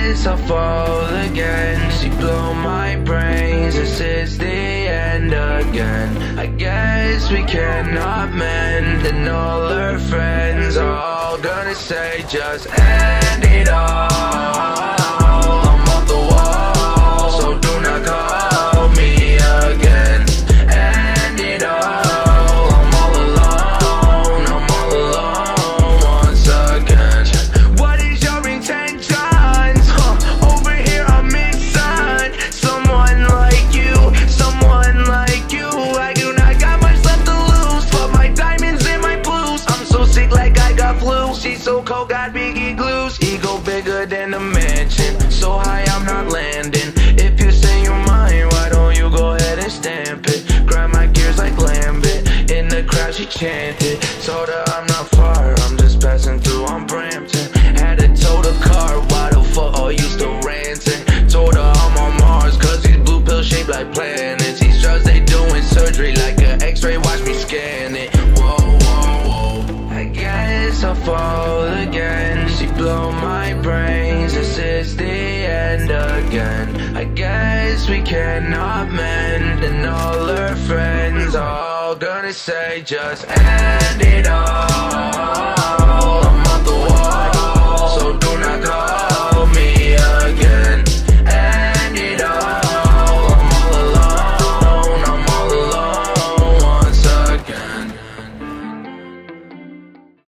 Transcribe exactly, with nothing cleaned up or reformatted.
guess I'll fall again. She blow my brains, this is the end again. I guess we cannot mend, and all her friends are all gonna say just end it all. I'm off the wall, so do not call me again. End it all, I'm all alone, I'm all alone once again. What is your intentions? Huh, over here I'm missing someone like you, someone like you. I do not got much left to lose, but my diamonds and my blues. I'm so sick like I got flu. She's so cold, got biggie glues. Ego bigger than a mansion, so high I'm not landing. If you say you're mine, why don't you go ahead and stamp it? Grind my gears like Lambert, in the crowd she chanted. Told her I'm not far, I'm just passing through on Brampton. Had to tow the car, why the fuck are you still ranting? Told her I'm on Mars, cause these blue pills shaped like planets. These drugs, they doing surgery like an x-ray, watch me scan it. Whoa, whoa, whoa, I guess I'll fall again. She blow my brains, this is the end again. I guess we cannot mend, and all her friends are all gonna say just end it all.